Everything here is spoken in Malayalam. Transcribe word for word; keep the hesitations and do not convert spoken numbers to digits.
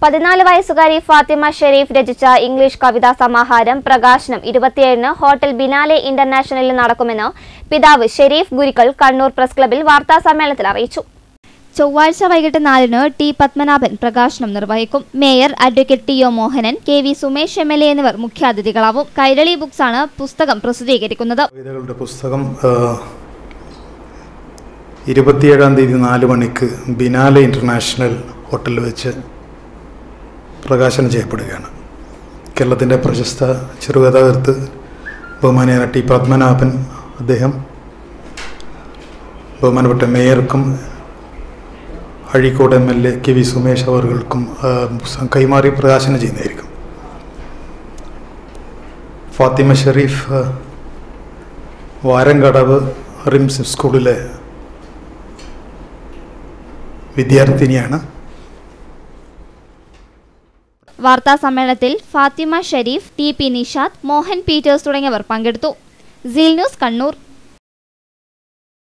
പതിനാല് വയസ്സുകാരി ഫാത്തിമ ഷെരീഫ് രചിച്ച ഇംഗ്ലീഷ് കവിതാ സമാഹാരം പ്രകാശനം ഇരുപത്തിയേഴിന് ഹോട്ടൽ ബിനാലെ ഇന്റർനാഷണലിൽ നടക്കുമെന്ന് പിതാവ് ഷെരീഫ് ഗുരിക്കൾ കണ്ണൂർ പ്രസ് ക്ലബിൽ വാർത്താസമ്മേളനത്തിൽ അറിയിച്ചു. ചൊവ്വാഴ്ച വൈകിട്ട് നാലിന് ടി പത്മനാഭൻ പ്രകാശനം നിർവഹിക്കും. Mayor advocate T O Mohanan, K V Sumesh M L A എന്നിവർ മുഖ്യാതിഥികളാവും. കൈരളി ബുക്സ് ആണ് പുസ്തകം പ്രസിദ്ധീകരിക്കുന്നത്. കവിതകളുടെ പുസ്തകം ഇരുപത്തിയേഴാം തീയതി നാല് മണിക്ക് ബിനാലെ ഇന്റർനാഷണൽ ഹോട്ടലിൽ വെച്ച് പ്രകാശനം ചെയ്യപ്പെടുകയാണ്. കേരളത്തിൻ്റെ പ്രശസ്ത ചെറുകഥാകൃത്ത് ബഹുമാനീയനായ ടി പത്മനാഭൻ അദ്ദേഹം ബഹുമാനപ്പെട്ട മേയർക്കും Azhikode M L A K V Sumesh അവർക്കും കൈമാറി പ്രകാശനം ചെയ്യുന്നതായിരിക്കും. ഫാത്തിമ ഷെരീഫ് വാരംകടവ് റിംസ് സ്കൂളിലെ വിദ്യാർത്ഥിനിയാണ്. വാർത്താ സമ്മേളനത്തിൽ Fathima Sherif, T P Nishad, Mohan Peters തുടങ്ങിയവർ പങ്കെടുത്തു. Seal news Kannur.